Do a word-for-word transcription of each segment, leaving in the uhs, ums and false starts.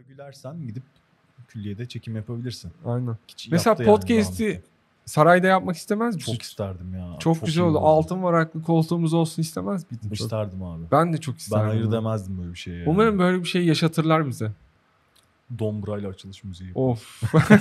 gülersen gidip külliyede çekim yapabilirsin. Aynen. Hiç Mesela yaptı yani podcast'i Rahmi. sarayda yapmak istemez misin? Çok isterdim ya. Çok, güzel iyi oldu. olurdu. Altın varaklı koltuğumuz olsun istemez miydin? Çok- İsterdim abi. Ben de çok Ben isterdim. hayır bunu. demezdim böyle bir şeye. Yani. Umarım böyle bir şey yaşatırlar bize. Dombrayla açılış müziği. Of.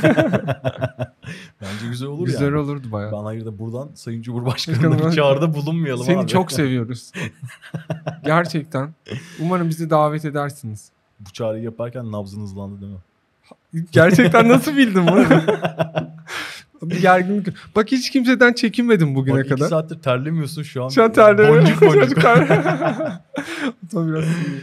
Bence güzel olur Güzel yani. olurdu bayağı. Ben hayır da buradan Sayın Cumhurbaşkanı'na bir çağrıda bulunmayalım Seni abi. çok seviyoruz. Gerçekten. Umarım bizi davet edersiniz. Bu çağrıyı yaparken nabzın hızlandı değil mi? Gerçekten nasıl bildin bunu? Bir gerginlik. Bak hiç kimseden çekinmedim bugüne Bak iki kadar. saattir terlemiyorsun şu an. Şu an terlemiyorum. Boncuk boncuk. Çocuklar. Tabii biraz sinirli.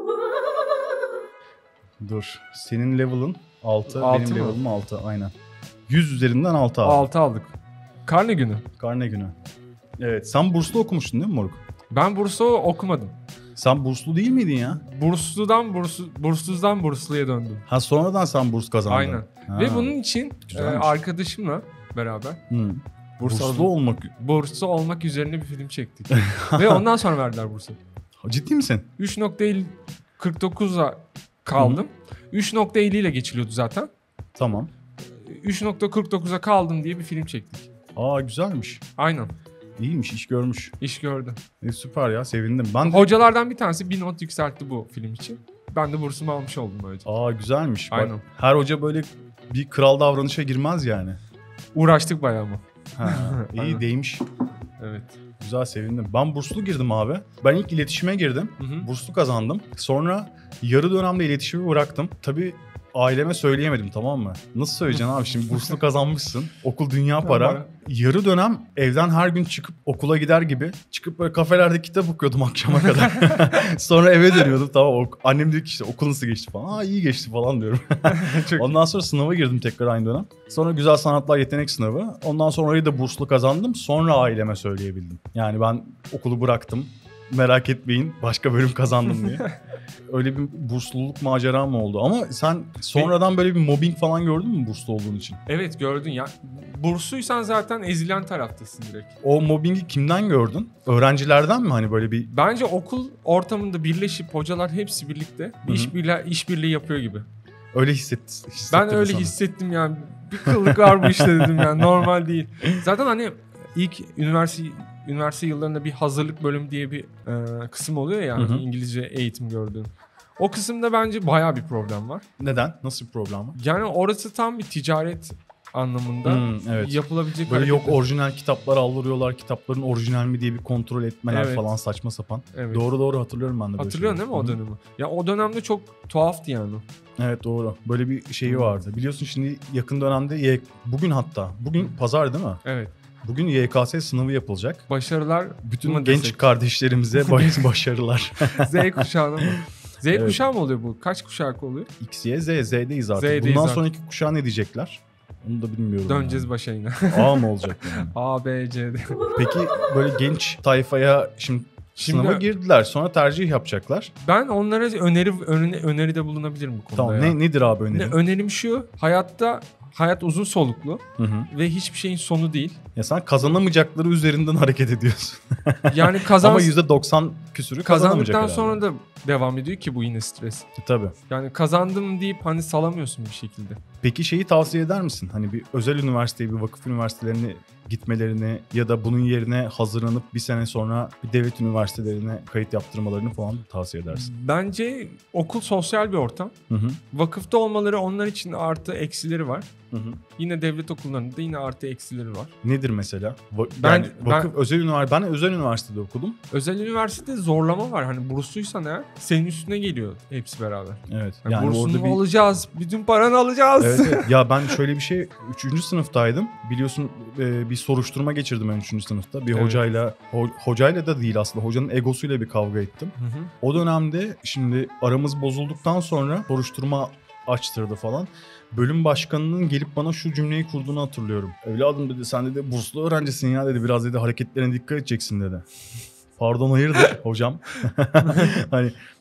Dur. Senin level'ın altı, Altı benim mı? level'ım altı. Aynen. yüz üzerinden altı abi. Altı aldık. Karne günü. Karne günü. Evet. Sen burslu okumuştun değil mi moruk? Ben Burs'u okumadım. Sen burslu değil miydin ya? Bursludan burslu, burssuzdan bursluya döndüm. Ha sonradan sen burs kazandın. Aynen. Ha. Ve bunun için e, Güzelmiş. arkadaşımla beraber Hı. Burs Burslu olmak. burslu olmak üzerine bir film çektik. Ve ondan sonra verdiler bursu. Ciddi misin? üç nokta kırk dokuza kaldım. üç nokta elli ile geçiliyordu zaten. Tamam. üç nokta kırk dokuza kaldım diye bir film çektik. Aa güzelmiş. Aynen. İyiymiş, iş görmüş. İş gördü. E, süper ya, sevindim. Ben de... Hocalardan bir tanesi bir not yükseltti bu film için. Ben de bursumu almış oldum böylece. Aa güzelmiş. Bak, Aynen. her hoca böyle bir kral davranışa girmez yani. Uğraştık bayağı ama. Ha, iyi Aynen. değmiş. Evet. Güzel, sevindim. Ben burslu girdim abi. Ben ilk iletişime girdim. Hı hı. Burslu kazandım. Sonra yarı dönemde iletişimi bıraktım. Tabii aileme söyleyemedim, tamam mı? Nasıl söyleyeceksin abi, şimdi burslu kazanmışsın. Okul dünya para. Para. Yarı dönem evden her gün çıkıp okula gider gibi çıkıp böyle kafelerde kitap okuyordum akşama kadar. Sonra eve dönüyordum, tamam. ok- Annem diyor ki işte okul nasıl geçti falan. Aa iyi geçti falan diyorum. Çok Ondan sonra sınava girdim tekrar aynı dönem. Sonra güzel sanatlar yetenek sınavı. Ondan sonra orayı da burslu kazandım. Sonra aileme söyleyebildim. Yani ben okulu bıraktım. Merak etmeyin, başka bölüm kazandım diye. Öyle bir bursluluk maceram oldu. Ama sen sonradan böyle bir mobbing falan gördün mü burslu olduğun için? Evet gördün ya. Bursluysan zaten ezilen taraftasın direkt. O mobbingi kimden gördün? Öğrencilerden mi hani böyle bir... Bence okul ortamında birleşip hocalar hepsi birlikte Hı hı. işbirliği, işbirliği yapıyor gibi. Öyle hisset, hissettirdi Ben öyle sana? hissettim yani. Bir kıllık var bu işte dedim yani. Normal değil. Zaten hani ilk üniversite üniversite yıllarında bir hazırlık bölümü diye bir e, kısım oluyor ya, yani Hı hı. İngilizce eğitim gördüğün. O kısımda bence bayağı bir problem var. Neden? Nasıl bir problem var? Yani orası tam bir ticaret anlamında Hmm, evet. yapılabilecek Böyle yok hareketler. orijinal kitaplar aldırıyorlar, kitapların orijinal mi diye bir kontrol etmeler Evet. falan, saçma sapan. Evet. Doğru doğru hatırlıyorum ben de böyle Hatırlıyorsun değil mi o şeyleri. dönemi? Ya o dönemde çok tuhaftı yani. Evet doğru. Böyle bir şeyi vardı. Biliyorsun şimdi yakın dönemde Y- bugün hatta bugün pazar değil mi? Evet. Bugün Y K S sınavı yapılacak. Başarılar Bütün mı genç desek? kardeşlerimize baş- başarılar. Z kuşağına mı? Z Evet. kuşağı mı oluyor bu? Kaç kuşak oluyor? X, Y, Z, Z'deyiz artık. Z'deyiz Bundan artık. sonraki kuşağa ne diyecekler? Onu da bilmiyorum. Döneceğiz yani. başa yine. A mı olacak yani? A, B, C, D. Peki böyle genç tayfaya şimdi, Şimdi- sınava girdiler. Sonra tercih yapacaklar. Ben onlara öneri öneri, öneride bulunabilirim bu konuda Tamam ya. ne, nedir abi Ne, önerin? önerim şu. Hayatta hayat uzun soluklu Hı hı. ve hiçbir şeyin sonu değil. Ya sen kazanamayacakları üzerinden hareket ediyorsun. Yani kazan Ama yüzde doksan küsürü kazanamayacak kazandıktan herhalde. sonra da devam ediyor ki bu yine stres. E, tabii. Yani kazandım deyip hani salamıyorsun bir şekilde. Peki şeyi tavsiye eder misin? Hani bir özel üniversiteye, bir vakıf üniversitelerine gitmelerini ya da bunun yerine hazırlanıp bir sene sonra bir devlet üniversitelerine kayıt yaptırmalarını falan tavsiye edersin. Bence okul sosyal bir ortam. Hı hı. Vakıfta olmaları onlar için artı eksileri var. Hı hı. Yine devlet okullarında yine artı eksileri var. Nedir mesela? Va- Ben- yani ben- vakıf özel üniversite, ben özel üniversitede okudum. Özel üniversitede zorlama var. Hani bursluysan eğer senin üstüne geliyor hepsi beraber. Evet. Yani, Yani bursunu orada bir alacağız. Bütün paranı alacağız. Evet, evet. Ya ben şöyle bir şey, üçüncü sınıftaydım. Biliyorsun e, bir soruşturma geçirdim ben üçüncü sınıfta. Bir Evet. hocayla, ho- hocayla da değil aslında. Hocanın egosuyla bir kavga ettim. Hı hı. O dönemde şimdi aramız bozulduktan sonra soruşturma açtırdı falan. Bölüm başkanının gelip bana şu cümleyi kurduğunu hatırlıyorum. Evladım dedi, sen dedi burslu öğrencisin ya dedi. Biraz dedi hareketlerine dikkat edeceksin dedi. Pardon hayırdır hocam? Hani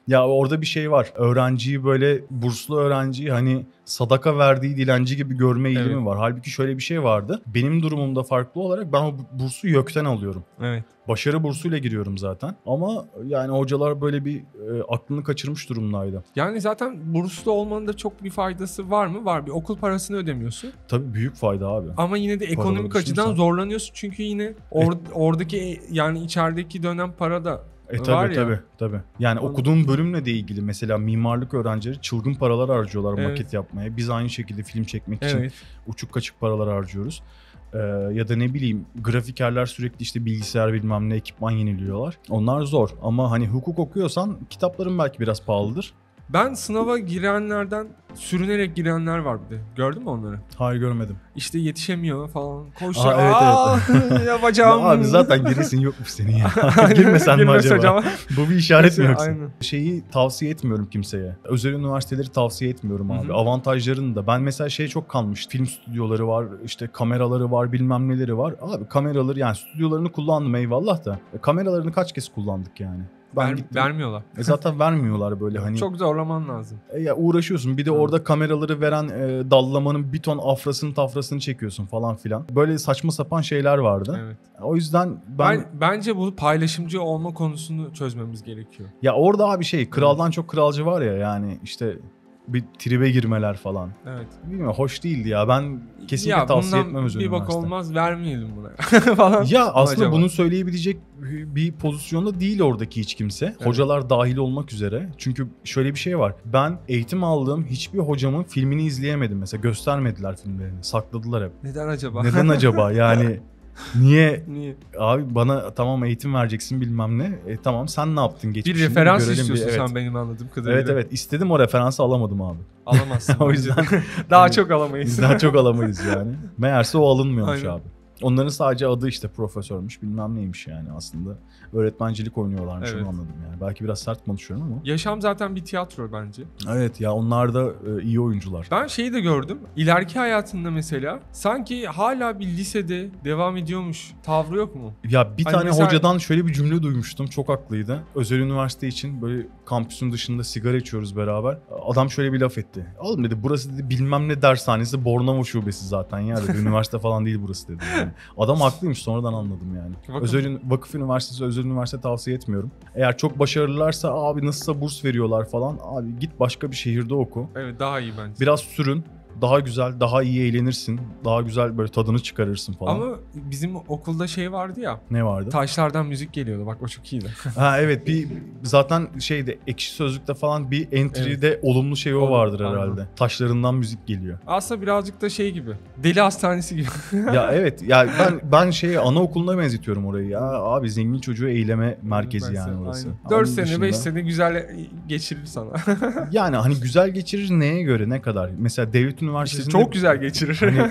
Ya orada bir şey var. Öğrenciyi böyle burslu öğrenciyi hani sadaka verdiği dilenci gibi görme eğilimi Evet. var. Halbuki şöyle bir şey vardı. Benim durumumda farklı olarak ben o bursu YÖK'ten alıyorum. Evet. Başarı bursuyla giriyorum zaten. Ama yani hocalar böyle bir e, aklını kaçırmış durumdaydı. Yani zaten burslu olmanın da çok bir faydası var mı? Var. Bir okul parasını ödemiyorsun. Tabii büyük fayda abi. Ama yine de ekonomik Paraları açıdan düşünürsen. zorlanıyorsun. Çünkü yine or- oradaki yani içerideki dönem para da E var tabii ya. tabii tabii. Yani Onu- okuduğum bölümle de ilgili mesela mimarlık öğrencileri çılgın paralar harcıyorlar Evet. maket yapmaya. Biz aynı şekilde film çekmek için Evet. uçuk kaçık paralar harcıyoruz. Ee, ya da ne bileyim grafikerler sürekli işte bilgisayar bilmem ne ekipman yeniliyorlar. Onlar zor ama hani hukuk okuyorsan kitapların belki biraz pahalıdır. Ben sınava girenlerden sürünerek girenler var bir de. Gördün mü onları? Hayır görmedim. İşte yetişemiyor falan. Koşuyor. Aa, evet, Aa, yapacağım. Ya abi zaten giresin yokmuş senin ya. Girmesen mi Girmez acaba? hocam. Bu bir işaret mi Mesela, yoksa? aynen. Şeyi tavsiye etmiyorum kimseye. Özel üniversiteleri tavsiye etmiyorum abi. Hı hı. Avantajlarını da. Ben mesela şeye çok kalmış. Film stüdyoları var, işte kameraları var, bilmem neleri var. Abi kameraları yani stüdyolarını kullandım eyvallah da. E, kameralarını kaç kez kullandık yani. Ben Ver- gittim. vermiyorlar. E zaten vermiyorlar böyle hani. Çok zorlaman lazım. E ya uğraşıyorsun. Bir de Hı. orada kameraları veren e, dallamanın bir ton afrasını tafrasını çekiyorsun falan filan. Böyle saçma sapan şeyler vardı. Evet. O yüzden ben, Ben, bence bu paylaşımcı olma konusunu çözmemiz gerekiyor. ya orada abi şey kraldan çok kralcı var ya yani işte bir tribe girmeler falan. Evet. Bilmiyorum hoş değildi ya. Ben kesinlikle Ya tavsiye bundan etmem özel bir bak üniversite. olmaz vermeyelim buna falan. Ya aslında Acaba? bunu söyleyebilecek bir pozisyonda değil oradaki hiç kimse. Evet. Hocalar dahil olmak üzere. Çünkü şöyle bir şey var. Ben eğitim aldığım hiçbir hocamın filmini izleyemedim mesela. Göstermediler filmlerini. Sakladılar hep. Neden acaba? Neden acaba? Yani niye Niye? abi bana tamam eğitim vereceksin bilmem ne. E tamam sen ne yaptın Bir geçmişinde? referans görelim istiyorsun bir- evet. sen benim anladığım kadarıyla. Evet evet istedim o referansı alamadım abi. Alamazsın. O bence yüzden de. Daha hani çok alamayız. biz daha çok alamayız yani. Meğerse o alınmıyormuş Aynen. abi. Onların sadece adı işte profesörmüş bilmem neymiş yani aslında. Öğretmencilik oynuyorlarmış Evet. onu anladım yani. Belki biraz sert konuşuyorum ama. Yaşam zaten bir tiyatro bence. Evet ya onlar da e, iyi oyuncular. Ben şeyi de gördüm. İleriki hayatında mesela sanki hala bir lisede devam ediyormuş tavrı yok mu? Ya bir Hani tane mesela- hocadan şöyle bir cümle duymuştum çok haklıydı. Özel üniversite için böyle kampüsün dışında sigara içiyoruz beraber. Adam şöyle bir laf etti. Oğlum dedi burası dedi bilmem ne dershanesi Bornova şubesi zaten ya dedi. Üniversite falan değil burası dedi. Yani. Adam haklıymış sonradan anladım yani. Vakıf- Özel Vakıf Üniversitesi özel üniversite tavsiye etmiyorum. Eğer çok başarılılarsa abi nasılsa burs veriyorlar falan. Abi git başka bir şehirde oku. Evet daha iyi bence. Biraz sürün. Daha güzel, daha iyi eğlenirsin. Daha güzel böyle tadını çıkarırsın falan. Ama bizim okulda şey vardı ya. Ne vardı? Taşlardan müzik geliyordu. Bak o çok iyiydi. Ha evet bir zaten şeyde Ekşi Sözlük'te falan bir entry'de olumlu şey o Olumlu, vardır aynen. herhalde. Taşlarından müzik geliyor. Aslında birazcık da şey gibi. Deli hastanesi gibi. Ya evet ya ben ben şeye anaokuluna benzetiyorum orayı ya. Abi zengin çocuğu eyleme merkezi Ben yani sen- orası. aynen. Ama dört onun sene dışında- beş sene güzel geçirir sana. Yani hani güzel geçirir neye göre ne kadar? Mesela devlet İşte üniversitesinde çok güzel geçirir. Hani-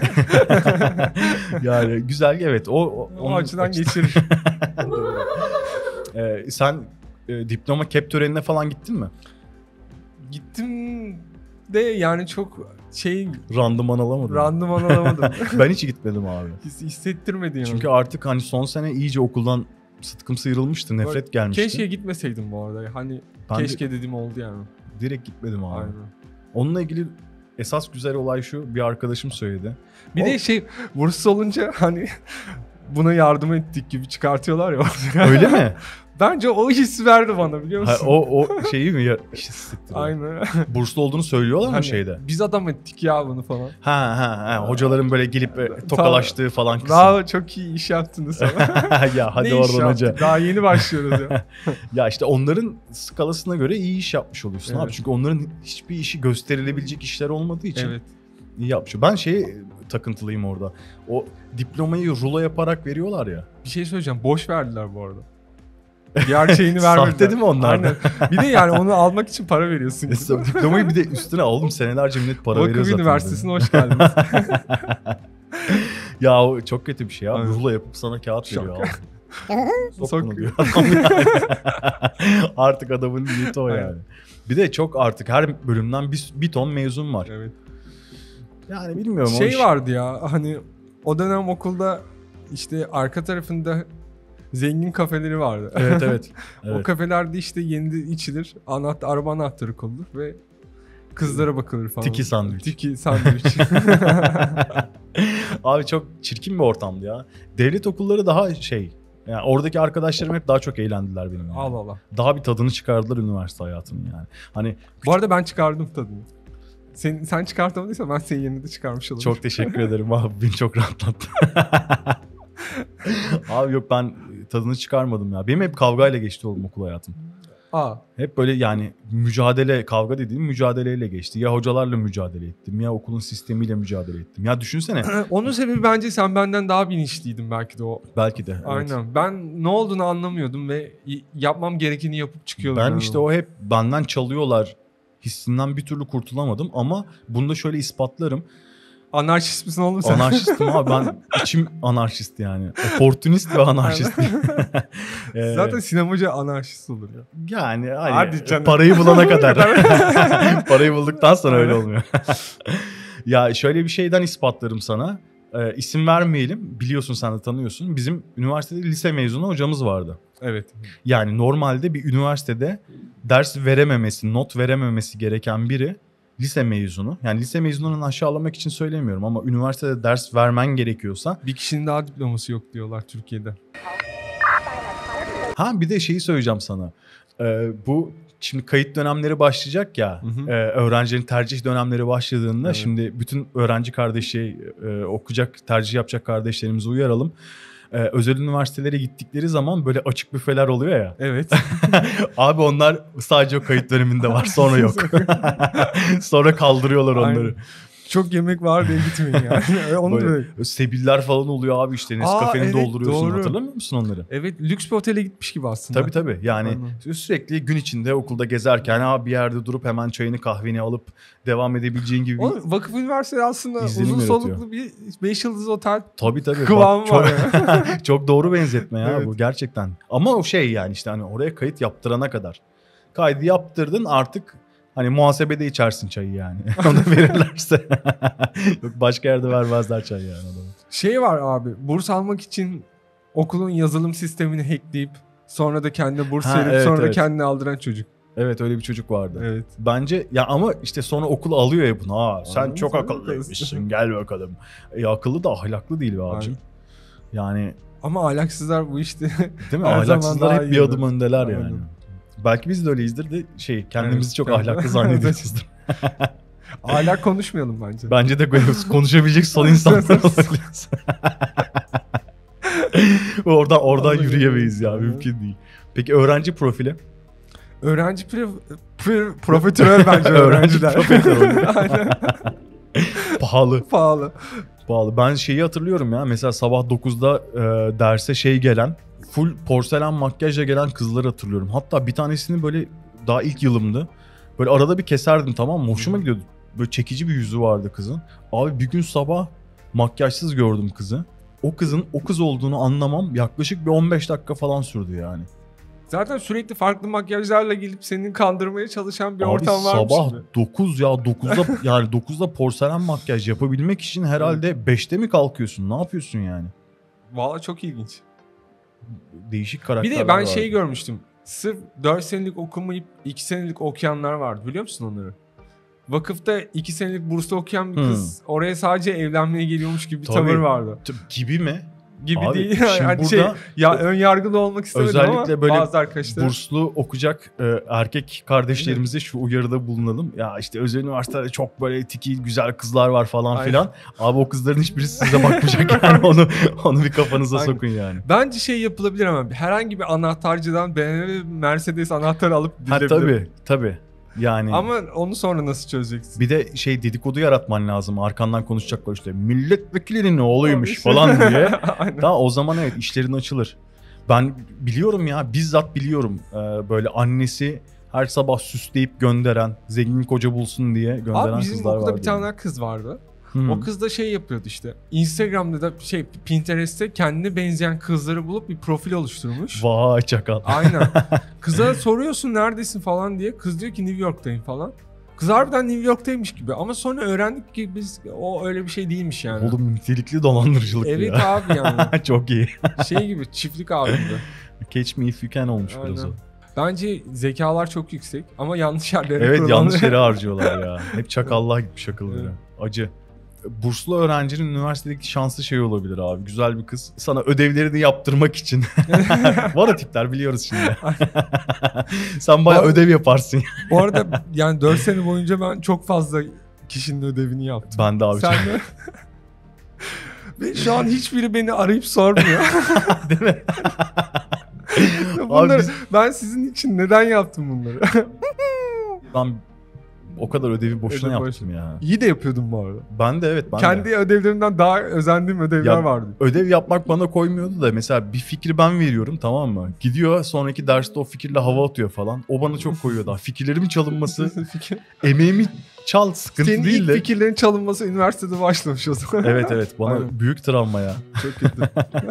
yani güzel evet o, o, o onun açıdan açıdan- geçirir. Ee, sen e, diploma kep törenine falan gittin mi? Gittim de yani çok şey Randıman alamadın mı? randıman alamadım. Ben hiç gitmedim abi. His- Hissettirmedi yani. Çünkü artık hani son sene iyice okuldan sıtkım sıyrılmıştı, nefret gelmişti. Keşke gitmeseydim bu arada. Hani Ben de keşke dediğim oldu yani. direkt gitmedim abi. Aynen. Onunla ilgili esas güzel olay şu, bir arkadaşım söyledi. Bir O- de şey burası olunca hani buna yardım ettik gibi çıkartıyorlar ya. Öyle mi? Bence o hissi verdi bana biliyor Ha, musun? o o şeyi mi ya, hissettiriyor? Aynen. Burslu olduğunu söylüyorlar mı Hani şeyde? Biz adam ettik ya bunu falan. Ha ha ha hocaların böyle gelip e, tokalaştığı falan kısım. Bravo çok iyi iş yaptınız falan. Ya hadi Ne iş oradan hoca. yaptık? Daha yeni başlıyoruz ya. Ya işte onların skalasına göre iyi iş yapmış oluyorsun Evet. abi. Çünkü onların hiçbir işi gösterilebilecek işler olmadığı için Evet. iyi yapmış. Ben şey takıntılıyım orada. O diplomayı rulo yaparak veriyorlar ya. Bir şey söyleyeceğim. Boş verdiler bu arada. Gerçeğini vermediler. Sahte değil mi onlar da? Aynen. Bir de yani onu almak için para veriyorsun. Mesela diplomayı bir de üstüne oğlum senelerce millet para veriyor Vakıf zaten. Üniversitesi'ne hoş geldiniz. Ya o çok kötü bir şey ya. Aynen. Rulo yapıp sana kağıt Şok. veriyor. Sok Sok. bunu diyor adam yani. Artık adamın niyeti o Aynen. yani. Bir de çok artık her bölümden bir, bir ton mezun var. Evet. Yani bilmiyorum. o Şey iş- vardı ya hani o dönem okulda işte arka tarafında zengin kafeleri vardı. Evet evet. evet. O kafelerde işte yenidi içilir. Anahtar, araba anahtarı konulur ve kızlara bakılır falan. Tiki sandviç. Tiki sandviç. Abi çok çirkin bir ortamdı ya. Devlet okulları daha şey. Yani oradaki arkadaşlarım hep daha çok eğlendiler benim. Yani. Allah Allah. Daha bir tadını çıkardılar üniversite hayatının yani. Hani Bu arada ben çıkardım tadını. Sen, sen çıkartamadıysan ben senin yerine de çıkarmış olurum. çok teşekkür ederim abi. Beni çok rahatlattı. Abi yok ben tadını çıkarmadım ya. Benim hep kavgayla geçti oğlum okul hayatım. Aa. Hep böyle yani mücadele, kavga dediğim mücadeleyle geçti. Ya hocalarla mücadele ettim ya okulun sistemiyle mücadele ettim. Ya düşünsene. Onun sebebi bence sen benden daha bilinçliydin belki de o. Belki de. Evet. Aynen. Ben ne olduğunu anlamıyordum ve yapmam gerekeni yapıp çıkıyordum. Ben yani. işte o hep benden çalıyorlar hissinden bir türlü kurtulamadım ama bunu da şöyle ispatlarım. Anarşist misin oğlum sen? Anarşistim abi ben içim anarşist yani. Oportunist ve anarşist. ee, Zaten sinemacı anarşist olur ya. Yani hani Hadi canım. parayı bulana kadar. Parayı bulduktan sonra öyle olmuyor. Ya şöyle bir şeyden ispatlarım sana. Ee, isim vermeyelim. Biliyorsun sen de tanıyorsun. Bizim üniversitede lise mezunu hocamız vardı. Evet. Yani normalde bir üniversitede ders verememesi, not verememesi gereken biri lise mezunu. Yani lise mezununu aşağılamak için söylemiyorum ama üniversitede ders vermen gerekiyorsa. Bir kişinin daha diploması yok diyorlar Türkiye'de. Ha bir de şeyi söyleyeceğim sana. Ee, bu şimdi kayıt dönemleri başlayacak ya. Hı hı. E, öğrencilerin tercih dönemleri başladığında Evet. şimdi bütün öğrenci kardeşi e, okuyacak, tercih yapacak kardeşlerimizi uyaralım. Ee, özel üniversitelere gittikleri zaman böyle açık büfeler oluyor ya. Evet. Abi onlar sadece o kayıt döneminde var sonra yok. Sonra kaldırıyorlar onları. Aynen. Çok yemek var diye gitmeyin yani. Onu Böyle böyle. sebiller falan oluyor abi işte Nescafe'ni evet, dolduruyorsun doğru. hatırlamıyor musun onları? Evet, lüks bir otele gitmiş gibi aslında. Tabii tabii yani Aynen. sürekli gün içinde okulda gezerken abi bir yerde durup hemen çayını kahveni alıp devam edebileceğin gibi bir... Oğlum, Vakıf Üniversitesi aslında İzlenim uzun yaratıyor. soluklu bir beş yıldız otel Tabii tabii. kıvamı Bak, çok, var yani. çok doğru benzetme ya Evet. bu gerçekten. Ama o şey yani işte hani oraya kayıt yaptırana kadar. Kaydı yaptırdın artık hani muhasebede içersin çayı yani. Onu verirlerse. Yok başka yerde vermezler çayı yani. Adamı. Şey var abi, burs almak için okulun yazılım sistemini hackleyip sonra da kendine burs Ha, verip evet, sonra da evet. kendini aldıran çocuk. Evet öyle bir çocuk vardı. Evet. Bence ya ama işte sonra okul alıyor ya bunu. Ha sen Aynen, çok sen akıllıymışsın gel bakalım. E, akıllı da ahlaklı değil be abicim. Yani Ama ahlaksızlar bu işte. değil mi? Her zaman Ahlaksızlar daha hep bir iyidir. adım öndeler Aynen. yani. Belki biz de öyleyizdir de şey kendimizi Evet, çok kendimiz- ahlaklı zannediyoruzdur. Ahlak konuşmayalım bence. Bence de konuşabilecek son insanlar olabiliriz. oradan oradan Vallahi yürüyemeyiz ya evet. mümkün değil. Peki öğrenci profili? Öğrenci pre, pre, profiterol bence Öğrenci öğrenciler. profiterol. Aynen. Pahalı. Pahalı. Pahalı. Ben şeyi hatırlıyorum ya mesela sabah dokuzda e, derse şey gelen full porselen makyajla gelen kızları hatırlıyorum. Hatta bir tanesini böyle daha ilk yılımdı. Böyle arada bir keserdim tamam mı? Hoşuma gidiyordu. Böyle çekici bir yüzü vardı kızın. Abi bir gün sabah makyajsız gördüm kızı. O kızın o kız olduğunu anlamam yaklaşık bir on beş dakika falan sürdü yani. Zaten sürekli farklı makyajlarla gelip seni kandırmaya çalışan bir Abi ortam varmış sabah gibi. dokuz ya dokuzda yani dokuzda porselen makyaj yapabilmek için herhalde beşte mi kalkıyorsun? Ne yapıyorsun yani? Valla çok ilginç. Değişik Bir karakterler de ben var. şey görmüştüm. Sırf dört senelik okumayıp iki senelik okuyanlar vardı. Biliyor musun onları? Vakıfta iki senelik burslu okuyan bir Hmm. kız oraya sadece evlenmeye geliyormuş gibi bir Tabii. tavır vardı. Tabii, gibi mi? Gibi Abi, değil. şimdi Yani burada şey, ya ön yargılı olmak istemedim özellikle ama böyle bazı arkadaşlar. burslu okuyacak e, erkek kardeşlerimize şu uyarıda bulunalım. Ya işte özel üniversitede çok böyle tiki güzel kızlar var falan Aynen. filan. Abi o kızların hiçbirisi size bakmayacak yani onu onu bir kafanıza Aynen. sokun yani. Bence şey yapılabilir ama herhangi bir anahtarcıdan B M W Mercedes anahtarı alıp Ha gidebilir. tabii tabii. Yani Ama onu sonra nasıl çözeceksin? bir de şey dedikodu yaratman lazım. Arkandan konuşacaklar işte milletvekilinin oğluymuş Abi, falan diye. Aynen. Daha o zaman evet işlerin açılır. Ben biliyorum ya bizzat biliyorum ee, böyle annesi her sabah süsleyip gönderen zengin koca bulsun diye gönderen Abi bizim kızlar okulda vardı. bir tane daha kız vardı. Hmm. O kız da şey yapıyordu işte. Instagram'da da şey Pinterest'te kendine benzeyen kızları bulup bir profil oluşturmuş. Vay çakal. Aynen. Kıza soruyorsun neredesin falan diye. Kız diyor ki New York'tayım falan. Kız harbiden New York'taymış gibi ama sonra öğrendik ki biz o öyle bir şey değilmiş yani. Oğlum nitelikli dolandırıcılık Evet ya. abi yani. Çok iyi. Şey gibi çiftlik abimde. Catch me if you can olmuş biraz o. Aynen. Bence zekalar çok yüksek ama yanlış yerlere Evet kullanılıyor. yanlış yere harcıyorlar ya. Hep çakallığa gitmiş akılları. Evet. Acı. Burslu öğrencinin üniversitedeki şanslı şey olabilir abi. Güzel bir kız. Sana ödevlerini yaptırmak için. Var o tipler biliyoruz şimdi. Sen bayağı Var- ödev yaparsın. Bu arada yani dört sene boyunca ben çok fazla kişinin ödevini yaptım. Ben de abi. Sen de? Ve şu an hiçbiri beni arayıp sormuyor. Değil mi? Bunları, Abi biz- ben sizin için neden yaptım bunları? Ben o kadar ödevi boşuna Ödev yaptım ya. İyi de yapıyordum bu arada. Ben de evet ben Kendi de. ödevlerimden daha özendiğim ödevler Ya, vardı. Ödev yapmak bana koymuyordu da mesela bir fikri ben veriyorum tamam mı? Gidiyor sonraki derste o fikirle hava atıyor falan. O bana çok koyuyor daha. Fikirlerimin çalınması, Fikir. emeğimi çal sıkıntı Senin değil ilk de. fikirlerin çalınması üniversitede başlamış o zaman. Evet evet bana Aynen. büyük travma ya. Çok kötü.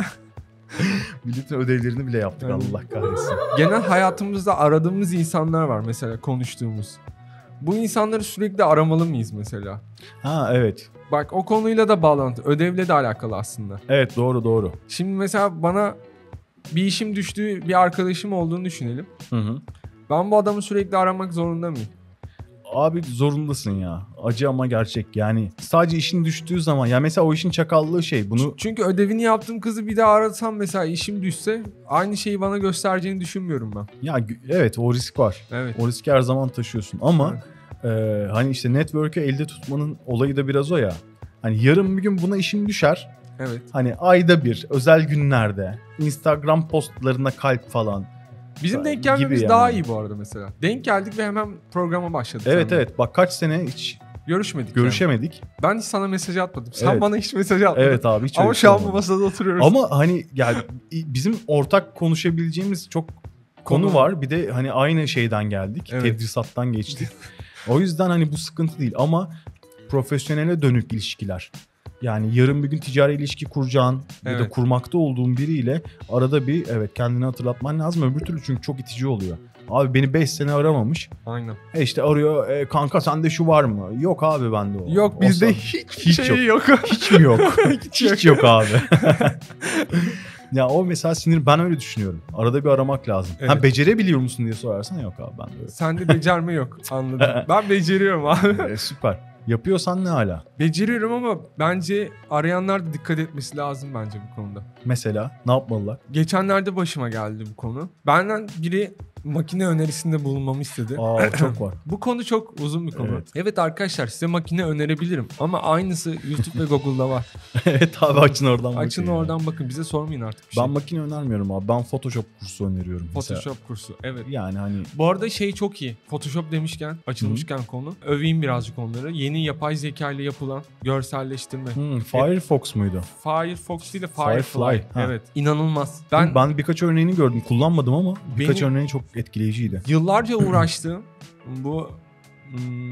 Milletin ödevlerini bile yaptık Aynen. Allah kahretsin. Genel hayatımızda aradığımız insanlar var mesela konuştuğumuz. Bu insanları sürekli aramalı mıyız mesela? Ha evet. Bak o konuyla da bağlantı. Ödevle de alakalı aslında. Evet doğru doğru. Şimdi mesela bana bir işim düştüğü bir arkadaşım olduğunu düşünelim. Hı hı. Ben bu adamı sürekli aramak zorunda mıyım? Abi zorundasın ya. Acı ama gerçek. Yani sadece işin düştüğü zaman ya mesela o işin çakallığı şey bunu Çünkü ödevini yaptığım kızı bir daha arasam mesela işim düşse aynı şeyi bana göstereceğini düşünmüyorum ben. ya gü- evet o risk var. Evet. O riski her zaman taşıyorsun ama e, hani işte network'ü elde tutmanın olayı da biraz o ya. Hani yarın bir gün buna işin düşer. Evet. Hani ayda bir özel günlerde Instagram postlarına kalp falan. Bizim denk Gibi gelmemiz yani. daha iyi bu arada mesela. Denk geldik ve hemen programa başladık. Evet seninle. evet bak kaç sene hiç Görüşmedik. yani. görüşemedik. Ben hiç sana mesaj atmadım. Sen Evet. bana hiç mesaj atmadın. Evet abi hiç Ama öyle şu an şey bu olmadı. masada oturuyoruz. Ama hani yani bizim ortak konuşabileceğimiz çok konu, Konu. var. Bir de hani aynı şeyden geldik. Evet. Tedrisattan geçtik. O yüzden hani bu sıkıntı değil ama profesyonele dönük ilişkiler. Yani yarın bir gün ticari ilişki kuracağın ya da Evet. kurmakta olduğun biriyle arada bir evet kendini hatırlatman lazım. Öbür türlü çünkü çok itici oluyor. Abi beni beş sene aramamış. Aynen. E işte arıyor e, kanka sende şu var mı? Yok abi bende o. Yok O bizde sen- hiç, hiç şey yok. Hiç mi yok? Hiç Hiç yok abi. Ya o mesela sinir ben öyle düşünüyorum. Arada bir aramak lazım. Evet. Ha becerebiliyor musun diye sorarsan yok abi ben de öyle. Sende becerme yok. Anladım. Ben beceriyorum abi. E, süper. Yapıyorsan ne hala? Beceriyorum ama bence arayanlar da dikkat etmesi lazım bence bu konuda. Mesela ne yapmalılar? Geçenlerde başıma geldi bu konu. Benden biri makine önerisinde bulunmamı istedi. Aa çok var. Bu konu çok uzun bir konu. Evet. Evet. arkadaşlar size makine önerebilirim ama aynısı YouTube ve Google'da var. Evet abi açın oradan bakın. Açın ya. oradan bakın bize sormayın artık bir şey. Ben makine önermiyorum abi. Ben Photoshop kursu öneriyorum. mesela. Photoshop kursu evet. Yani hani Bu arada şey çok iyi. Photoshop demişken, açılmışken konu. Öveyim birazcık onları. Yeni yapay zeka ile yapılan görselleştirme. hmm, Firefox muydu? Firefox değil de Firefly. Firefly, ha. Evet. İnanılmaz. Ben, Ben, birkaç örneğini gördüm. Kullanmadım ama birkaç Benim- örneği çok etkileyiciydi. yıllarca uğraştığım bu hmm,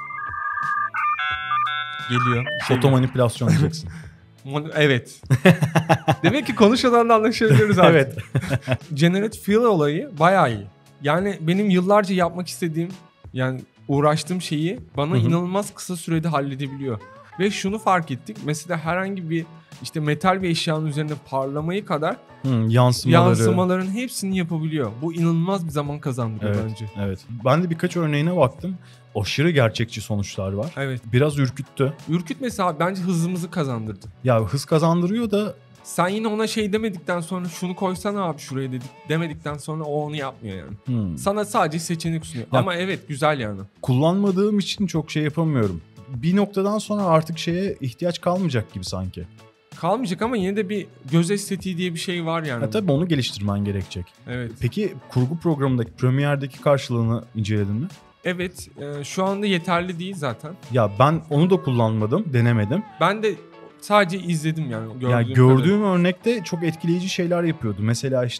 geliyor. Şey Foto manipülasyon diyeceksin. Mon- Evet. Demek ki konuşmadan da anlaşabiliyoruz artık. Evet. Generate Fill olayı bayağı iyi. Yani benim yıllarca yapmak istediğim yani uğraştığım şeyi bana Hı hı. inanılmaz kısa sürede halledebiliyor. Ve şunu fark ettik. Mesela herhangi bir işte metal bir eşyanın üzerinde parlamayı kadar Hmm, yansımaları. yansımaların hepsini yapabiliyor. Bu inanılmaz bir zaman kazandırıyor Evet. bence. Evet. Ben de birkaç örneğine baktım. Aşırı gerçekçi sonuçlar var. Evet. Biraz ürküttü. Ürkütmesi abi bence hızımızı kazandırdı. Ya hız kazandırıyor da Sen yine ona şey demedikten sonra şunu koysana abi şuraya dedik demedikten sonra o onu yapmıyor yani. hmm, Sana sadece seçenek sunuyor. Ya- Ama evet güzel yani. kullanmadığım için çok şey yapamıyorum. Bir noktadan sonra artık şeye ihtiyaç kalmayacak gibi sanki. Kalmayacak ama yine de bir göz estetiği diye bir şey var yani. Ya tabii onu geliştirmen gerekecek. Evet. Peki kurgu programındaki Premiere'deki karşılığını inceledin mi? Evet e, şu anda yeterli değil zaten. Ya ben onu da kullanmadım, denemedim. Ben de sadece izledim yani. Gördüğüm Ya kadarıyla. gördüğüm örnekte çok etkileyici şeyler yapıyordu. Mesela işte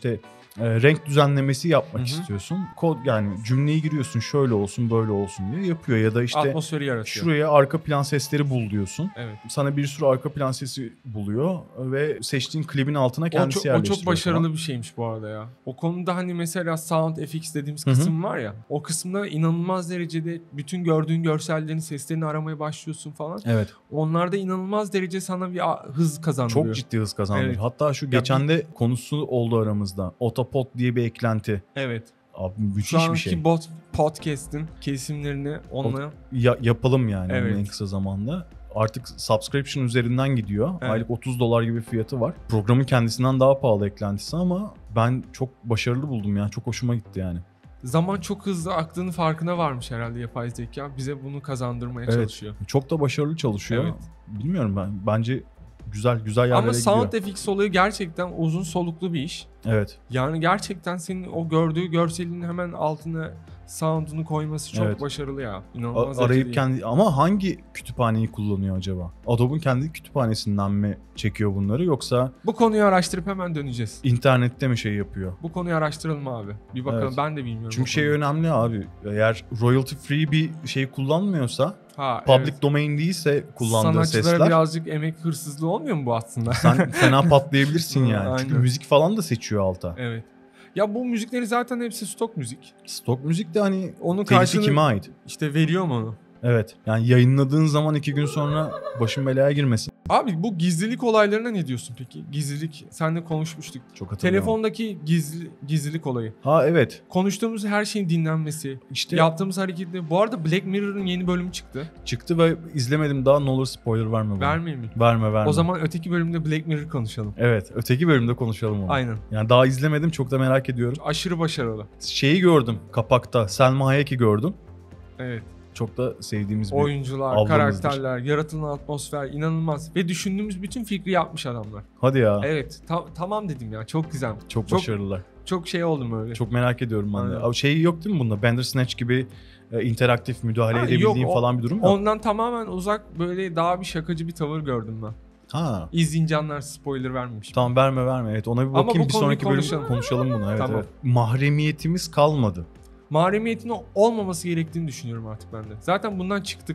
e, renk düzenlemesi yapmak Hı hı. istiyorsun. Kod yani cümleyi giriyorsun, şöyle olsun, böyle olsun diye yapıyor ya da işte Atmosferi yaratıyor. şuraya arka plan sesleri bul diyorsun. Evet. Sana bir sürü arka plan sesi buluyor ve seçtiğin klibin altına O kendisi çok, o yerleştiriyor. çok başarılı falan. bir şeymiş bu arada ya. O konuda hani mesela Sound F X dediğimiz Hı hı. kısım var ya. O kısımda inanılmaz derecede bütün gördüğün görsellerin seslerini aramaya başlıyorsun falan. Evet. Onlarda inanılmaz derece sana bir a- hız kazandırıyor. Çok ciddi hız kazandırıyor. Evet. Hatta şu Ya geçen de konusu oldu aramızda. Otopod diye bir eklenti. Evet. Abi müthiş Şu anki bir şey. bot podcast'in kesimlerini onunla Ya, yapalım yani Evet. en kısa zamanda. Artık subscription üzerinden gidiyor. Evet. Aylık otuz dolar gibi fiyatı var. Programın kendisinden daha pahalı eklentisi ama ben çok başarılı buldum ya. Çok hoşuma gitti yani. zaman çok hızlı aktığının farkına varmış herhalde yapay zeka. Bize bunu kazandırmaya Evet. çalışıyor. Çok da başarılı çalışıyor. Evet. Bilmiyorum ben. Bence güzel güzel yerlere Ama gidiyor. Sound F X olayı gerçekten uzun soluklu bir iş. Evet. Yani gerçekten senin o gördüğü görselin hemen altına sound'unu koyması çok Evet. başarılı ya. A- İnanılmaz arayıp etkili. kendi ama hangi kütüphaneyi kullanıyor acaba? Adobe'un kendi kütüphanesinden mi çekiyor bunları yoksa Bu konuyu araştırıp hemen döneceğiz. internette mi şey yapıyor? Bu konuyu araştıralım abi. Bir bakalım, Evet. ben de bilmiyorum. Çünkü o şey konuyu. önemli abi. Eğer royalty free bir şey kullanmıyorsa, Ha, public evet. domain değilse kullandığı Sanatçılara sesler birazcık emek hırsızlığı olmuyor mu bu aslında? sen fena patlayabilirsin Hı, yani. Çünkü aynen. müzik falan da seçiyor alta. Evet. Ya bu müzikleri zaten hepsi stok müzik. Stok müzik de hani Onun telifi karşılığını kime ait? işte veriyor mu onu? Evet. Yani yayınladığın zaman iki gün sonra başın belaya girmesin. Abi bu gizlilik olaylarına ne diyorsun peki? Gizlilik, seninle konuşmuştuk. Çok hatırlıyorum. Telefondaki gizli, gizlilik olayı. Ha evet. Konuştuğumuz her şeyin dinlenmesi. İşte Yaptığımız hareketler. Bu arada Black Mirror'ın yeni bölümü çıktı. çıktı ve izlemedim daha, ne olur spoiler verme bana. Vermeyeyim mi? Verme verme. O zaman öteki bölümde Black Mirror konuşalım. Evet, öteki bölümde konuşalım onu. Aynen. Yani daha izlemedim, çok da merak ediyorum. Aşırı başarılı. Şeyi gördüm kapakta. Selma Hayek'i gördüm. Evet. Çok da sevdiğimiz bir Oyuncular, ablamızdır. karakterler, yaratılan atmosfer inanılmaz. Ve düşündüğümüz bütün fikri yapmış adamlar. Hadi ya. Evet. ta- tamam dedim ya. Çok güzel. Çok, Çok- başarılılar. Çok şey oldum öyle. Çok merak ediyorum ben de. Aynen. Abi şey yok değil mi bunda? Bandersnatch gibi e, interaktif müdahale Ha, edebildiğin yok, o- falan bir durum yok. Ondan tamamen uzak böyle daha bir şakacı bir tavır gördüm ben. Ha. İzleyince anlar, spoiler vermemiş. Tamam verme verme. Evet ona bir Ama bakayım, bu bir konuyu sonraki bölüm konuşalım. konuşalım bunu. Evet, Tamam. evet. Mahremiyetimiz kalmadı. Mahremiyetin olmaması gerektiğini düşünüyorum artık ben de. Zaten bundan çıktık.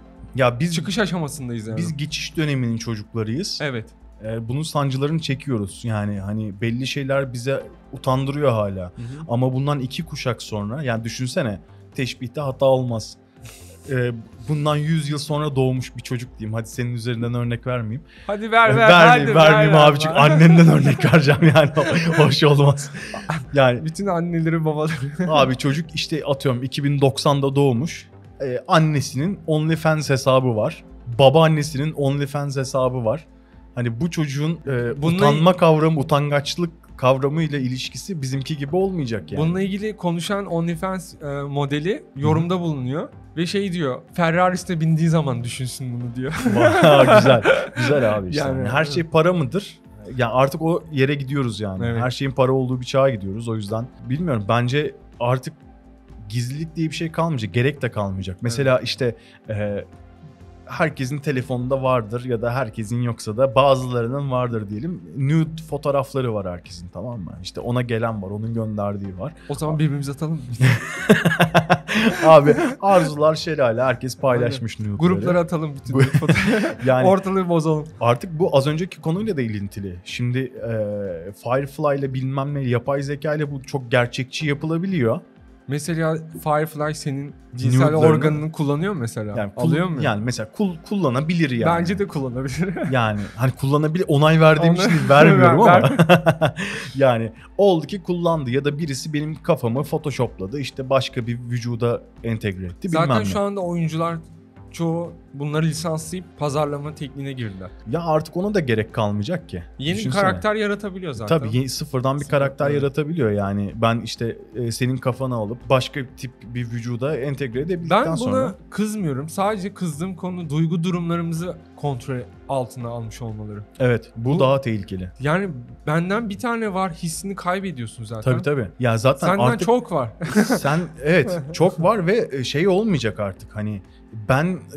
Ya biz Çıkış aşamasındayız yani. biz geçiş döneminin çocuklarıyız. Evet. E, bunun sancılarını çekiyoruz. Yani hani belli şeyler bize utandırıyor hala. Hı hı. Ama bundan iki kuşak sonra, yani düşünsene, teşbihte hata olmaz. Ee, bundan yüz yıl sonra doğmuş bir çocuk diyeyim. Hadi senin üzerinden örnek vermeyeyim. Hadi ver ver. vermeyeyim, hadi, vermeyeyim ver, abi ver. çünkü annenden örnek vereceğim yani. Hoş olmaz. Yani Bütün anneleri babaları. abi çocuk işte atıyorum iki bin doksan'da doğmuş. Ee, annesinin OnlyFans hesabı var. Babaannesinin OnlyFans hesabı var. Hani bu çocuğun e, Bununla- utanma kavramı, utangaçlık kavramıyla ilişkisi bizimki gibi olmayacak yani. Bununla ilgili konuşan OnlyFans e, modeli yorumda bulunuyor. Ve şey diyor, Ferraris'te bindiği zaman düşünsün bunu diyor. Bayağı güzel. Güzel abi işte. Yani, Yani her şey para mıdır? Yani artık o yere gidiyoruz yani. Evet. Her şeyin para olduğu bir çağa gidiyoruz. O yüzden bilmiyorum. Bence artık gizlilik diye bir şey kalmayacak. Gerek de kalmayacak. Mesela işte e, herkesin telefonunda vardır ya da herkesin yoksa da bazılarının vardır diyelim. Nude fotoğrafları var herkesin, tamam mı? İşte ona gelen var, onun gönderdiği var. O zaman birbirimize atalım. Abi arzular şelale, herkes paylaşmış nude'ları. Gruplara atalım bütün fotoğrafı. Yani Ortalığı bozalım. artık bu az önceki konuyla da ilintili. Şimdi e, Firefly ile bilmem ne, yapay zeka ile bu çok gerçekçi yapılabiliyor. Mesela Firefly senin cinsel Nude'larını- organını kullanıyor mu mesela? Yani kul- Alıyor mu? Yani mesela kul- kullanabilir yani. Bence de kullanabilir. Yani hani kullanabilir, onay verdiğim Onay- için değil, vermiyorum Ver- ama. Yani oldu ki kullandı ya da birisi benim kafamı photoshopladı, işte başka bir vücuda entegre etti, bilmem Zaten ne. şu anda oyuncular çoğu bunları lisanslayıp pazarlama tekniğine girdiler. Ya artık ona da gerek kalmayacak ki. Yeni Düşünsene. karakter yaratabiliyor zaten. Tabii yeni, sıfırdan bir Sıfır, karakter evet. yaratabiliyor yani. Ben işte e, senin kafanı alıp başka tip bir vücuda entegre edebildikten Ben buna sonra. kızmıyorum. Sadece kızdığım konu duygu durumlarımızı kontrol altına almış olmaları. Evet, bu, Bu- daha tehlikeli. Yani benden bir tane var hissini kaybediyorsun zaten. Tabii tabii. Ya zaten Senden artık çok var. sen evet çok var ve şey olmayacak artık, hani ben kavramı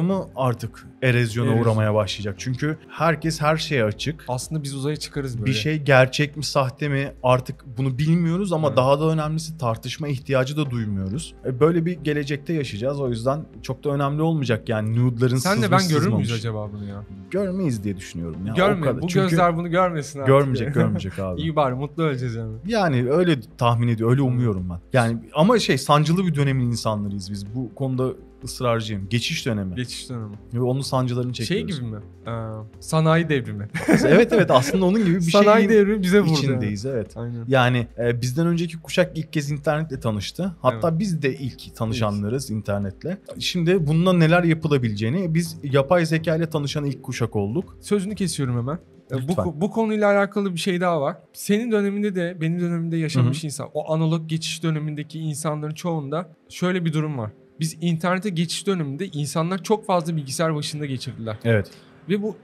mı artık erozyona Erozyon. uğramaya başlayacak? Çünkü herkes her şeye açık. Aslında biz uzaya çıkarız böyle. Bir şey gerçek mi sahte mi artık bunu bilmiyoruz ama Evet. daha da önemlisi tartışma ihtiyacı da duymuyoruz. E, Böyle bir gelecekte yaşayacağız, o yüzden çok da önemli olmayacak yani nude'ların Senle sızmış ben görür müyüz sızmamış. acaba bunu ya? Görmeyiz diye düşünüyorum ya. O Görme. kadar. Bu Çünkü gözler bunu görmesin artık. görmeyecek görmeyecek abi. İyi bari mutlu öleceğiz yani. Yani öyle tahmin ediyor, öyle umuyorum ben. Yani ama şey sancılı bir dönemin insanlarıyız biz. Bu konuda ısrarcıyım. Geçiş dönemi. Geçiş dönemi. Ve onun sancılarını Şey çekiyoruz. gibi mi? Ee, sanayi devrimi. Evet evet aslında onun gibi bir Sanayi şeyin devrimi bize vurdu. içindeyiz evet. Yani. Aynen. Yani e, bizden önceki kuşak ilk kez internetle tanıştı. Hatta biz de ilk tanışanlarız internetle. Şimdi bununla neler yapılabileceğini, biz yapay zeka ile tanışan ilk kuşak olduk. Sözünü kesiyorum hemen. Ee, Lütfen. Bu, bu konuyla alakalı bir şey daha var. Senin döneminde de benim dönemimde yaşamış insan, o analog geçiş dönemindeki insanların çoğunda şöyle bir durum var. Biz internete geçiş döneminde insanlar çok fazla bilgisayar başında geçirdiler. Evet. Ve bu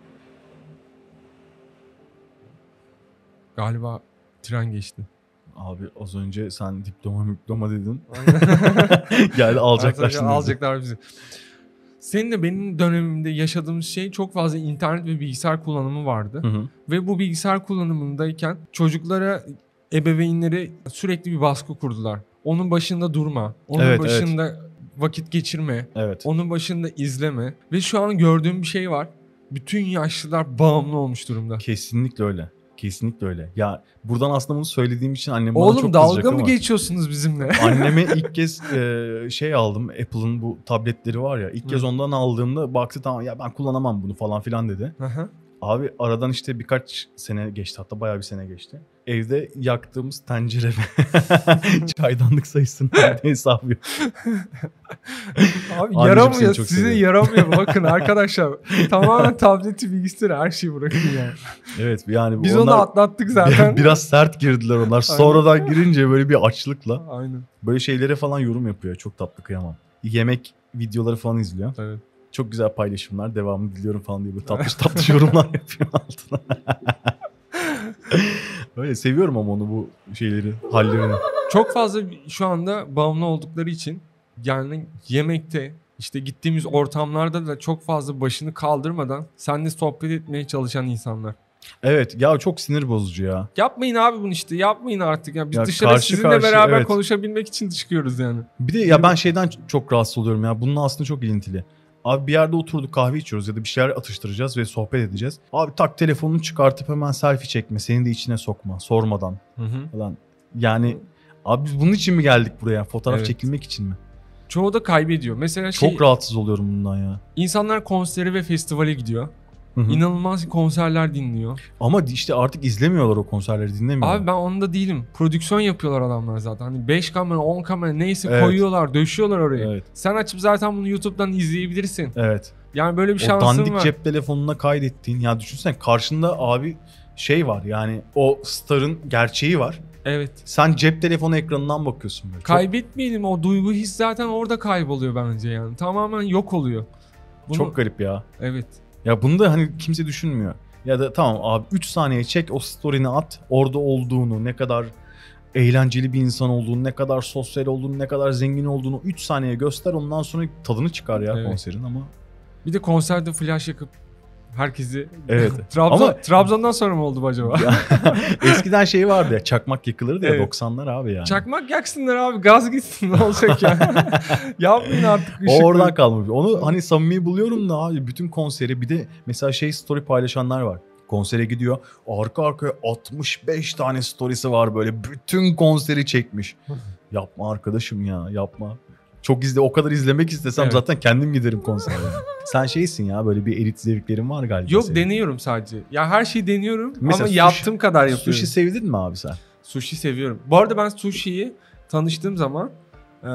galiba tren geçti. Abi az önce sen diploma diploma dedin. Geldi alacaklar şimdi. Alacaklar bizi. Senin de benim dönemimde yaşadığımız şey çok fazla internet ve bilgisayar kullanımı vardı. Hı hı. Ve bu bilgisayar kullanımındayken çocuklara ebeveynleri sürekli bir baskı kurdular. Onun başında durma, onun Evet, başında vakit geçirme, Evet. onun başında izleme. Ve şu an gördüğüm bir şey var. Bütün yaşlılar bağımlı olmuş durumda. Kesinlikle öyle. Kesinlikle öyle. Ya buradan aslında bunu söylediğim için annem bana çok Oğlum kızacak dalga mı ama geçiyorsunuz bizimle? anneme ilk kez e, şey aldım. Apple'ın bu tabletleri var ya. İlk kez Hı. ondan aldığımda baktı tamam ya ben kullanamam bunu falan filan dedi. Aha. Abi aradan işte birkaç sene geçti, hatta bayağı bir sene geçti. Evde yaktığımız tencere ve çaydanlık sayısını hesabı yok. Abi Anneciğim yaramıyor, seni çok size seviyorum. yaramıyor. Bakın arkadaşlar, tamamen tableti, bilgisayarı, her şeyi bırakın yani. Evet yani Biz onlar onu atlattık zaten. biraz sert girdiler onlar. Sonradan girince böyle bir açlıkla Aynen. böyle şeylere falan yorum yapıyor. Çok tatlı, kıyamam. Yemek videoları falan izliyor. Evet. Çok güzel paylaşımlar. Devamını diliyorum falan diye böyle tatlış tatlış yorumlar yapıyor altına. Öyle seviyorum ama onu, bu şeyleri, hallerini. Çok fazla şu anda bağımlı oldukları için yani yemekte işte gittiğimiz ortamlarda da çok fazla başını kaldırmadan seninle sohbet etmeye çalışan insanlar. Evet ya, çok sinir bozucu ya. Yapmayın abi bunu işte, yapmayın artık. Yani biz Ya dışarı karşı sizinle karşı, beraber evet. konuşabilmek için çıkıyoruz yani. Bir de ya ben şeyden çok rahatsız oluyorum ya. Bunun aslında çok ilintili. Abi bir yerde oturduk, kahve içiyoruz ya da bir şeyler atıştıracağız ve sohbet edeceğiz. Abi tak telefonunu çıkartıp hemen selfie çekme. Seni de içine sokma sormadan Hı hı. falan. Yani abi biz bunun için mi geldik buraya? Fotoğraf Evet. çekilmek için mi? Çoğu da kaybediyor. Mesela şey, Çok rahatsız oluyorum bundan ya. insanlar konsere ve festivale gidiyor. Hı hı. İnanılmaz konserler dinliyor. Ama işte artık izlemiyorlar o konserleri, dinlemiyorlar. Abi ben onda değilim. Prodüksiyon yapıyorlar adamlar zaten. Hani beş kamera, on kamera neyse Evet. koyuyorlar, döşüyorlar oraya. Evet. Sen açıp zaten bunu YouTube'dan izleyebilirsin. Evet. Yani böyle bir O şansın dandik var. cep telefonuna kaydettiğin, ya düşünsene karşında abi şey var yani, o starın gerçeği var. Evet. Sen cep telefonu ekranından bakıyorsun böyle. Çok- Kaybetmeyelim, o duygu his zaten orada kayboluyor bence yani. Tamamen yok oluyor. Bunu- Çok garip ya. Evet. Ya bunu da hani kimse düşünmüyor. Ya da tamam abi üç saniye çek, o story'ni at. Orada olduğunu, ne kadar eğlenceli bir insan olduğunu, ne kadar sosyal olduğunu, ne kadar zengin olduğunu üç saniye göster. Ondan sonra tadını çıkar ya Evet. konserin ama. Bir de konserde flash yakıp herkesi... Evet. Trabzon, Ama- Trabzon'dan sonra mı oldu bu acaba? Ya, eskiden şey vardı ya, çakmak yakılırdı ya, Evet. doksanlar abi yani. Çakmak yaksınlar abi, gaz gitsin, ne olacak ya? Yapmayın artık O ışıkları. oradan kalmış. Onu hani samimi buluyorum da abi, bütün konseri, bir de mesela şey story paylaşanlar var. Konsere gidiyor. Arka arkaya altmış beş tane storiesi var böyle. Bütün konseri çekmiş. Yapma arkadaşım ya, yapma. Çok izle, o kadar izlemek istesem Evet. zaten kendim giderim konsere. Sen şeysin ya, böyle bir elit zevklerin var galiba. Yok, senin. deniyorum sadece. Ya her şeyi deniyorum Mesela ama sushi- yaptığım kadar yapıyorum. Sushi sevdin mi abi sen? Sushi seviyorum. Bu arada ben sushi'yi tanıştığım zaman eee,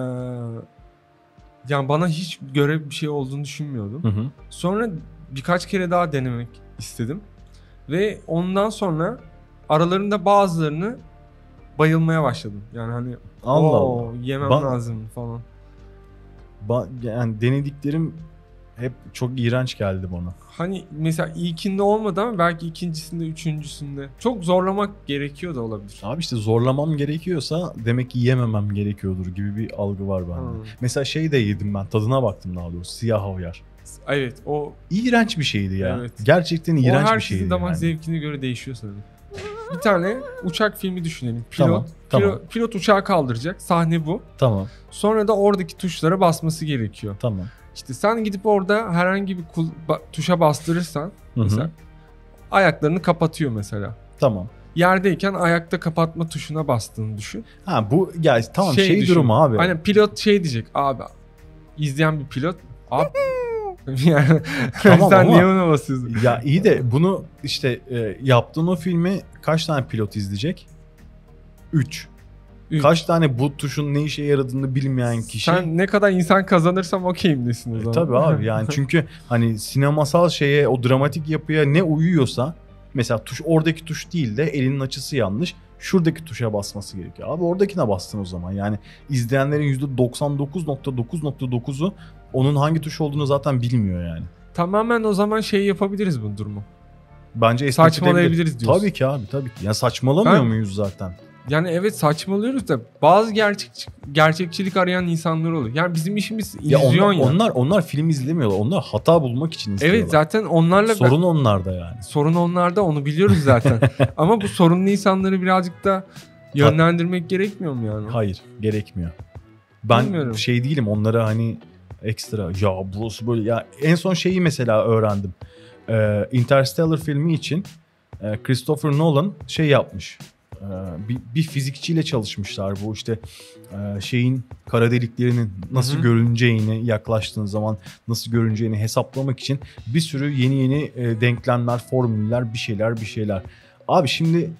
yani bana hiç göre bir şey olduğunu düşünmüyordum. Hı hı. Sonra birkaç kere daha denemek istedim. Ve ondan sonra aralarında bazılarını bayılmaya başladım. Yani hani Allah "Oo, Allah. yemem Ba- lazım falan. Ba- yani denediklerim hep çok iğrenç geldi bana. Hani mesela ilkinde olmadı ama belki ikincisinde, üçüncüsünde. Çok zorlamak gerekiyor da olabilir. Abi işte zorlamam gerekiyorsa demek ki yememem gerekiyordur gibi bir algı var bende. Hmm. Mesela şey de yedim ben, tadına baktım daha doğrusu, siyah havyar. Evet o İğrenç bir şeydi ya. Evet. Gerçekten o iğrenç bir herkesin şeydi damak yani. zevkine göre değişiyor sanırım. Bir tane uçak filmi düşünelim. Pilot, Tamam, tamam. pilot, pilot uçağı kaldıracak. Sahne bu. Tamam, Sonra da oradaki tuşlara basması gerekiyor. tamam. İşte sen gidip orada herhangi bir kul- ba- tuşa bastırırsan Hı hı. mesela ayaklarını kapatıyor mesela. Tamam. Yerdeyken ayakta kapatma tuşuna bastığını düşün. Ha bu ya tamam şey, düşün. durumu abi. Hani pilot şey diyecek abi. İzleyen bir pilot abi yani Tamam sen ama- niye ona basıyorsun? Ya iyi de bunu işte e, yaptığın o filmi kaç tane pilot izleyecek? üç. Üç. Kaç tane bu tuşun ne işe yaradığını bilmeyen kişi. Sen ne kadar insan kazanırsam okeyim desin o E, zaman. tabii abi yani çünkü hani sinemasal şeye o dramatik yapıya ne uyuyorsa mesela tuş oradaki tuş değil de elinin açısı yanlış. Şuradaki tuşa basması gerekiyor. Abi oradakine bastın o zaman. Yani izleyenlerin yüzde doksan dokuz nokta dokuz nokta dokuzu onun hangi tuş olduğunu zaten bilmiyor yani. Tamamen o zaman şey yapabiliriz bu durumu. Bence estetik Saçmalayabiliriz diyorsun. Tabii ki abi tabii ki. Ya saçmalamıyor Ben- muyuz zaten? Yani evet saçmalıyoruz da bazı gerçek gerçekçilik arayan insanlar oluyor. Yani bizim işimiz Ya illüzyon onlar, ya. onlar onlar film izlemiyorlar. Onlar hata bulmak için izliyorlar. Evet zaten onlarla Sorun onlarda yani. sorun onlarda, onu biliyoruz zaten. Ama bu sorunlu insanları birazcık da yönlendirmek gerekmiyor mu yani? Hayır, gerekmiyor. Ben Bilmiyorum. şey değilim onlara hani ekstra ya burası böyle ya en son şeyi mesela öğrendim. Ee, Interstellar filmi için e, Christopher Nolan şey yapmış. Ee, bir, bir fizikçiyle çalışmışlar bu işte e, şeyin kara deliklerinin nasıl Hı hı. görüneceğini yaklaştığın zaman nasıl görüneceğini hesaplamak için bir sürü yeni yeni e, denklemler, formüller, bir şeyler bir şeyler. Abi şimdi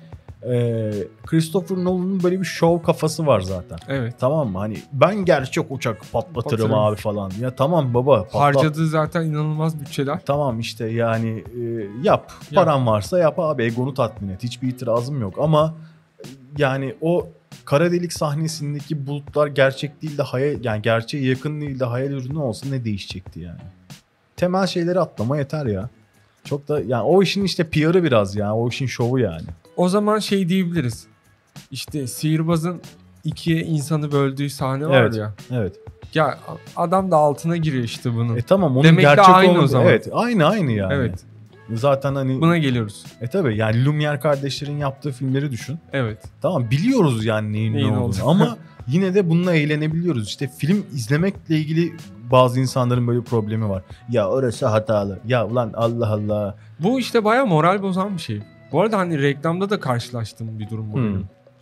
e, Christopher Nolan'ın böyle bir şov kafası var zaten. Evet. Tamam mı? Hani ben gerçek uçak patlatırım Patlatırım. abi falan. Ya tamam baba patlat. Harcadığı zaten inanılmaz bütçeler. Tamam işte yani e, yap. Paran varsa yap abi, egonu tatmin et. Hiçbir itirazım yok ama e, yani o kara delik sahnesindeki bulutlar gerçek değil de hayal, yani gerçeğe yakın değil de hayal ürünü olsa ne değişecekti yani? Temel şeyleri atlama yeter ya. Çok da yani o işin işte P R'ı biraz yani o işin şovu yani. O zaman şey diyebiliriz. İşte sihirbazın ikiye insanı böldüğü sahne var Evet. ya. Evet. Ya adam da altına giriyor işte bunun. E tamam onun Demek ki gerçek aynı o olmadığı- zaman. Evet aynı aynı yani. Evet. Zaten hani Buna geliyoruz. e tabii yani Lumière kardeşlerin yaptığı filmleri düşün. Evet. Tamam biliyoruz yani neyin, Neyin ne olduğunu olduğunu. ama yine de bununla eğlenebiliyoruz. İşte film izlemekle ilgili bazı insanların böyle problemi var. Ya orası hatalı. Ya ulan Allah Allah. Bu işte bayağı moral bozan bir şey. Bu arada hani reklamda da karşılaştığım bir durum bu Hmm. benim.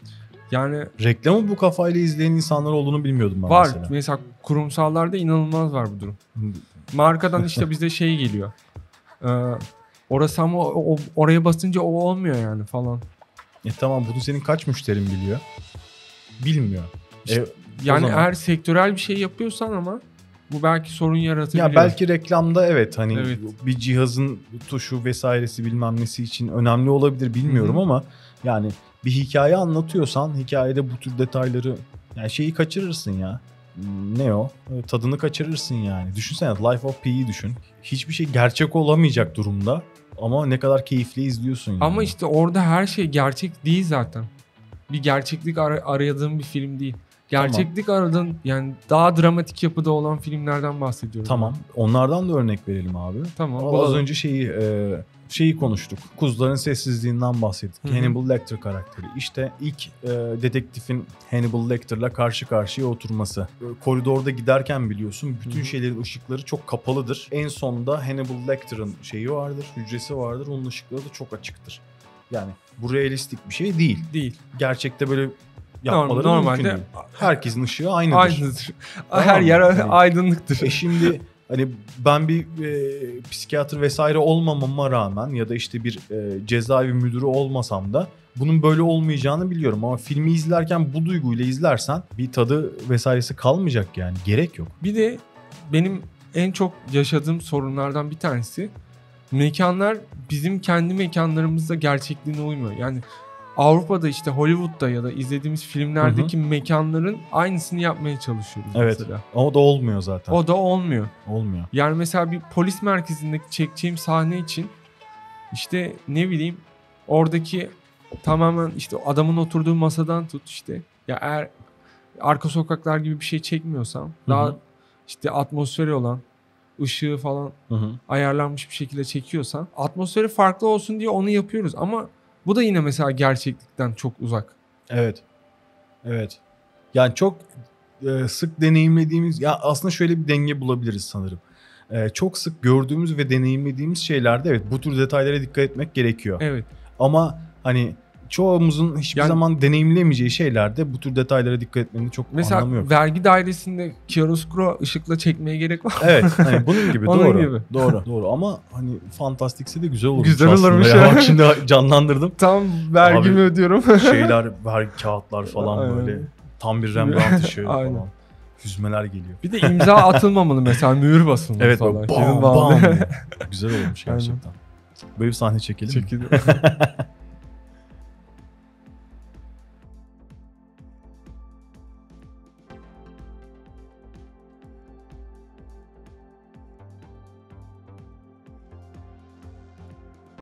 Yani Reklamı bu kafayla izleyen insanlar olduğunu bilmiyordum ben var. mesela. Mesela kurumsallarda inanılmaz var bu durum. Markadan işte bizde şey geliyor. Ee, orası ama o- o- oraya basınca o olmuyor yani falan. E tamam bunu senin kaç müşterin biliyor? Bilmiyor. E, Yani zaman- eğer sektörel bir şey yapıyorsan ama bu belki sorun yaratabiliyor. ya belki reklamda evet hani Evet. bir cihazın tuşu vesairesi bilmem nesi için önemli olabilir bilmiyorum Hı hı. ama yani bir hikaye anlatıyorsan hikayede bu tür detayları yani şeyi kaçırırsın ya. Hmm, Ne o? E, Tadını kaçırırsın yani. Düşünsene Life of Pi'yi düşün. Hiçbir şey gerçek olamayacak durumda ama ne kadar keyifli izliyorsun yani. Ama işte orada her şey gerçek değil zaten. Bir gerçeklik ar- aradığım bir film değil. Gerçeklik aradığın yani daha dramatik yapıda olan filmlerden bahsediyorum. Tamam. Onlardan da örnek verelim abi. Tamam. Az bulalım. önce şeyi e, şeyi konuştuk. Kuzuların sessizliğinden bahsettik. Hı hı. Hannibal Lecter karakteri. İşte ilk e, dedektifin Hannibal Lecter'la karşı karşıya oturması. E, koridorda giderken biliyorsun bütün Hı hı. şeylerin ışıkları çok kapalıdır. En sonunda Hannibal Lecter'ın şeyi vardır, hücresi vardır. Onun ışıkları da çok açıktır. Yani bu realistik bir şey değil. Değil. Gerçekte böyle yapmaları Norm- mümkün normalde değil. Herkesin ışığı aynıdır. aynıdır. Tamam Her mı? yer Hani- aydınlıktır. E şimdi hani ben bir e, psikiyatr vesaire olmamama rağmen ya da işte bir e, cezaevi müdürü olmasam da bunun böyle olmayacağını biliyorum. Ama filmi izlerken bu duyguyla izlersen bir tadı vesairesi kalmayacak yani. Gerek yok. Bir de benim en çok yaşadığım sorunlardan bir tanesi mekanlar bizim kendi mekanlarımızda gerçekliğine uymuyor. Yani Avrupa'da işte Hollywood'da ya da izlediğimiz filmlerdeki mekanların aynısını yapmaya çalışıyoruz Evet. mesela. O da olmuyor zaten. O da olmuyor. Olmuyor. Yani mesela bir polis merkezindeki çekeceğim sahne için işte ne bileyim oradaki tamamen işte adamın oturduğu masadan tut işte ya eğer arka sokaklar gibi bir şey çekmiyorsam Hı daha hı. işte atmosferi olan ışığı falan Hı hı. ayarlanmış bir şekilde çekiyorsan atmosferi farklı olsun diye onu yapıyoruz ama bu da yine mesela gerçeklikten çok uzak. Evet. Evet. Yani çok e, sık deneyimlediğimiz, ya aslında şöyle bir denge bulabiliriz sanırım. E, çok sık gördüğümüz ve deneyimlediğimiz şeylerde evet bu tür detaylara dikkat etmek gerekiyor. Evet. Ama hani çoğumuzun hiçbir Yani- zaman deneyimlemeyeceği şeylerde bu tür detaylara dikkat etmenin çok Mesela anlamı yok. vergi dairesinde chiaroscuro ışıkla çekmeye gerek var mı? Evet, hani bunun gibi Onun doğru. gibi. Doğru. Doğru ama hani fantastikse de güzel olurmuş Güzel aslında. olurmuş Ya. ya. Bak şimdi canlandırdım. Tam vergimi Abi, ödüyorum. Şeyler, vergi kağıtlar falan Aynen. böyle. Tam bir Rembrandt ışığı Aynen. falan. Hüzmeler geliyor. Bir de imza atılmamalı mesela mühür basılmalı Evet falan. böyle Kimin bam bağlı. bam diye. Güzel olmuş gerçekten. Böyle bir sahne çekelim mi? Çekildi.